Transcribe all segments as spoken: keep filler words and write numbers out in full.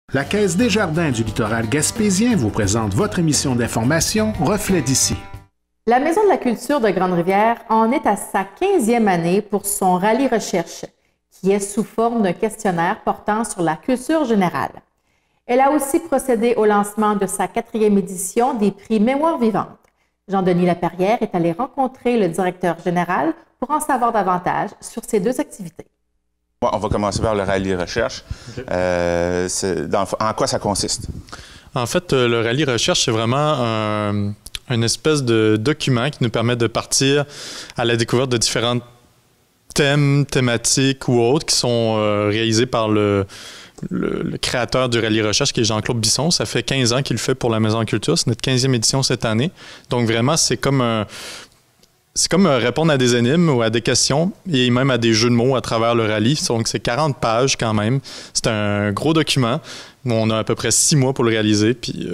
La Caisse Desjardins du littoral gaspésien vous présente votre émission d'information Reflet d'ici. La Maison de la culture de Grande-Rivière en est à sa quinzième année pour son rallye recherche, qui est sous forme d'un questionnaire portant sur la culture générale. Elle a aussi procédé au lancement de sa quatrième édition des prix Mémoire vivante. Jean-Denis Laperrière est allé rencontrer le directeur général pour en savoir davantage sur ces deux activités. On va commencer par le rallye recherche. Okay. Euh, dans, en quoi ça consiste? En fait, le rallye recherche, c'est vraiment un, une espèce de document qui nous permet de partir à la découverte de différents thèmes, thématiques ou autres qui sont euh, réalisés par le, le, le créateur du rallye recherche, qui est Jean-Claude Bisson. Ça fait quinze ans qu'il le fait pour la Maison de la Culture. C'est notre quinzième édition cette année. Donc vraiment, c'est comme un... C'est comme répondre à des énigmes ou à des questions et même à des jeux de mots à travers le rallye. Donc, c'est quarante pages quand même. C'est un gros document. On a à peu près six mois pour le réaliser. Puis, euh,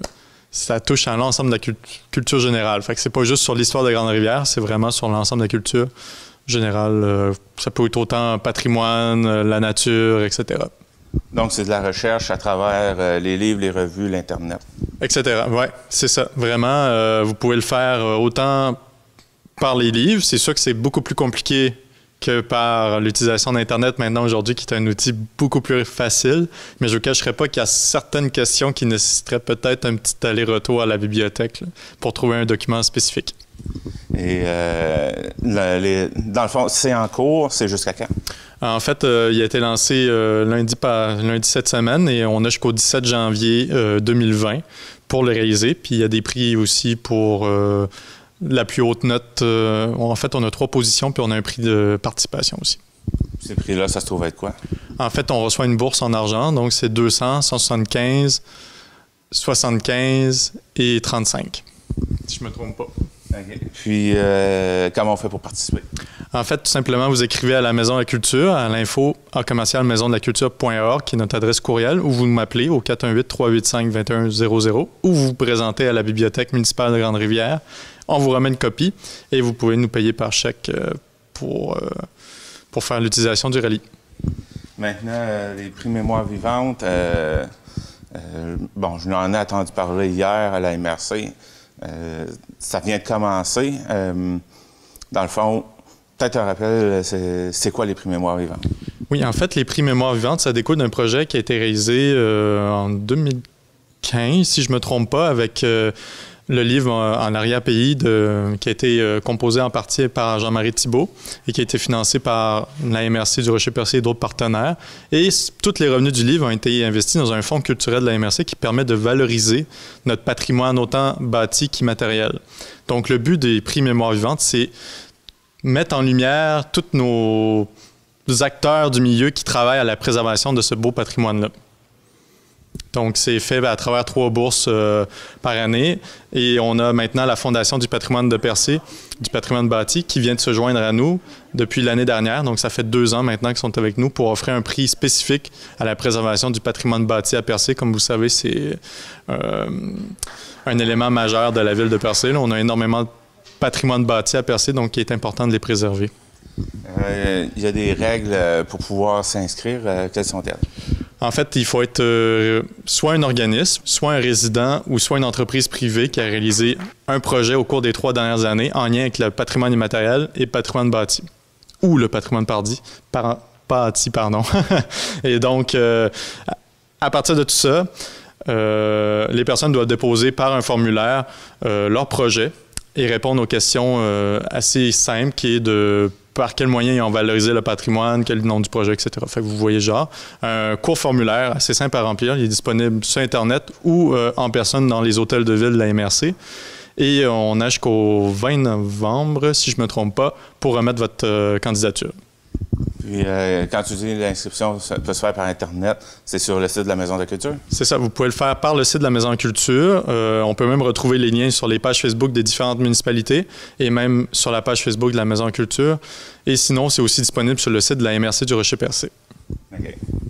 ça touche à l'ensemble de la cult culture générale. Fait que c'est pas juste sur l'histoire de Grande-Rivière, c'est vraiment sur l'ensemble de la culture générale. Euh, ça peut être autant patrimoine, la nature, et cetera. Donc, c'est de la recherche à travers euh, les livres, les revues, l'Internet. et cetera. Oui, c'est ça. Vraiment, euh, vous pouvez le faire autant par les livres. C'est sûr que c'est beaucoup plus compliqué que par l'utilisation d'Internet maintenant aujourd'hui, qui est un outil beaucoup plus facile. Mais je ne vous cacherai pas qu'il y a certaines questions qui nécessiteraient peut-être un petit aller-retour à la bibliothèque là, pour trouver un document spécifique. Et euh, le, les, dans le fond, c'est en cours, c'est jusqu'à quand? En fait, euh, il a été lancé euh, lundi, par, lundi cette semaine et on a jusqu'au dix-sept janvier euh, deux mille vingt pour le réaliser. Puis il y a des prix aussi pour... Euh, la plus haute note, euh, en fait, on a trois positions, puis on a un prix de participation aussi. Ces prix-là, ça se trouve être quoi? En fait, on reçoit une bourse en argent, donc c'est deux cents, cent soixante-quinze, soixante-quinze et trente-cinq, si je ne me trompe pas. Okay. Puis, euh, comment on fait pour participer? En fait, tout simplement, vous écrivez à la Maison de la Culture, à l'info en commercial maison de la culture point org, qui est notre adresse courriel, ou vous m'appelez au quatre un huit, trois huit cinq, deux un zéro zéro, ou vous vous présentez à la Bibliothèque municipale de Grande-Rivière. On vous remet une copie et vous pouvez nous payer par chèque euh, pour, euh, pour faire l'utilisation du rallye. Maintenant, euh, les prix Mémoire vivante, euh, euh, bon, je n'en ai entendu parler hier à la M R C. Euh, ça vient de commencer. Euh, dans le fond, peut-être un rappel, c'est quoi les prix Mémoire vivante? Oui, en fait, les prix Mémoire vivante, ça découle d'un projet qui a été réalisé euh, en deux mille quinze, si je ne me trompe pas, avec... Euh, le livre En arrière-pays qui a été euh, composé en partie par Jean-Marie Thibault et qui a été financé par la M R C du Rocher-Percé et d'autres partenaires. Et tous les revenus du livre ont été investis dans un fonds culturel de la M R C qui permet de valoriser notre patrimoine autant bâti qu'immatériel. Donc, le but des prix Mémoire vivante, c'est mettre en lumière tous nos acteurs du milieu qui travaillent à la préservation de ce beau patrimoine-là. Donc, c'est fait à travers trois bourses euh, par année. Et on a maintenant la Fondation du patrimoine de Percé, du patrimoine bâti, qui vient de se joindre à nous depuis l'année dernière. Donc, ça fait deux ans maintenant qu'ils sont avec nous pour offrir un prix spécifique à la préservation du patrimoine bâti à Percé. Comme vous savez, c'est euh, un élément majeur de la ville de Percé. Là, on a énormément de patrimoine bâti à Percé, donc il est important de les préserver. Euh, il y a des règles pour pouvoir s'inscrire. Euh, quelles sont-elles? En fait, il faut être euh, soit un organisme, soit un résident ou soit une entreprise privée qui a réalisé un projet au cours des trois dernières années en lien avec le patrimoine immatériel et patrimoine bâti. Ou le patrimoine bâti, par, bâti pardon. Et donc, euh, à partir de tout ça, euh, les personnes doivent déposer par un formulaire euh, leur projet et répondre aux questions euh, assez simples qui est de par quels moyens ils ont valorisé le patrimoine, quel est le nom du projet, et cetera. Fait que vous voyez genre un court formulaire assez simple à remplir. Il est disponible sur Internet ou euh, en personne dans les hôtels de ville de la M R C. Et on a jusqu'au vingt novembre, si je ne me trompe pas, pour remettre votre euh, candidature. Puis, euh, quand tu dis l'inscription peut se faire par Internet, c'est sur le site de la Maison de la Culture? C'est ça, vous pouvez le faire par le site de la Maison de la Culture. Euh, on peut même retrouver les liens sur les pages Facebook des différentes municipalités et même sur la page Facebook de la Maison de la Culture. Et sinon, c'est aussi disponible sur le site de la M R C du Rocher-Percé. OK.